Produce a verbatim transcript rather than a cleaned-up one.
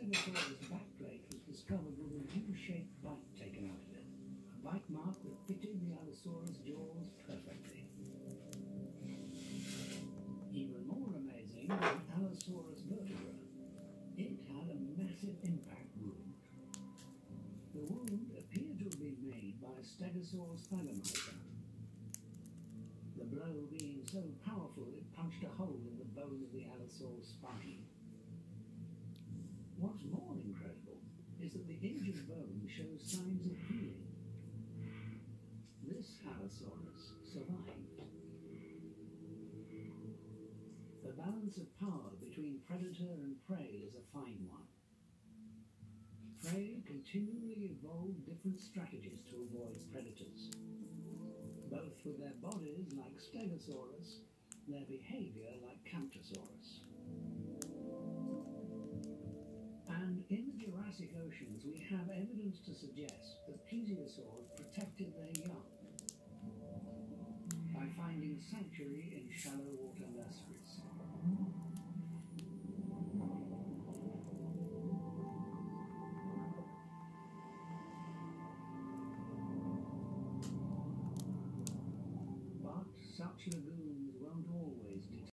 Stegosaurus backplate was discovered with a U-shaped bite taken out of it, a bite mark that fitted the Allosaurus jaws perfectly. Even more amazing was the Allosaurus vertebra. It had a massive impact wound. The wound appeared to have been made by a Stegosaurus thagomizer. The blow being so powerful it punched a hole in the bone of the Allosaurus spine. What's more incredible is that the injured bone shows signs of healing. This Allosaurus survived. The balance of power between predator and prey is a fine one. Prey continually evolve different strategies to avoid predators, both with their bodies like Stegosaurus, their behavior like Camptosaurus. And in the Jurassic oceans we have evidence to suggest that plesiosaurs protected their young by finding sanctuary in shallow water nurseries. But such lagoons